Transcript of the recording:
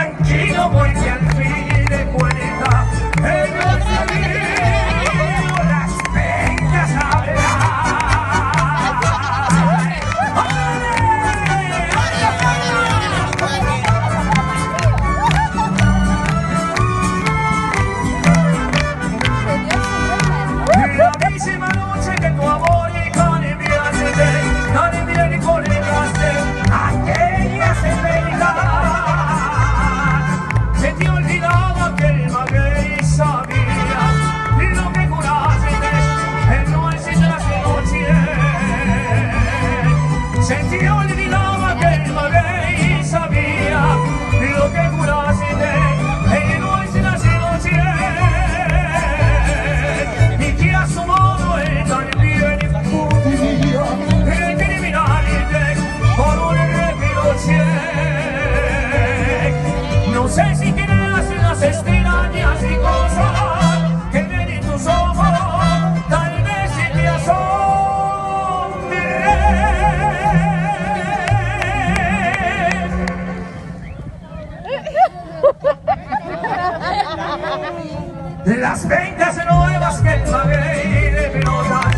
tranquilo porque al fin de cuentas ellos sabido las pencas hablar. La misma noche que tu amor y cambiaste y colgaste aquella cerveza, se te olvidaba que el maguey sabía lo que juraste en noches de las noches. Se te olvidaba que el maguey sabía lo que juraste en noches de las noches. Y que a su modo él también podía criminalmente por un reproche. No sé si quieres las extrañas y cosas que ven en tus ojos, tal vez si te asombre. Las ventas nuevas que el maguey de pelota